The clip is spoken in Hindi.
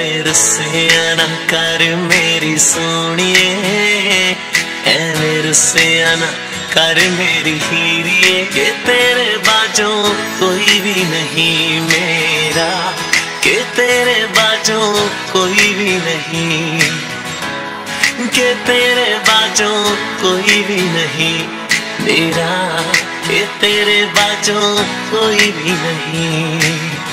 एवें रुस्सिया ना कर मेरी सोनिए, एवें रुस्सिया ना कर मेरी हीरिए। के तेरे बाजों कोई भी नहीं मेरा, के तेरे बाजों कोई भी नहीं, के तेरे बाजों कोई भी नहीं मेरा, के तेरे बाजों कोई भी नहीं।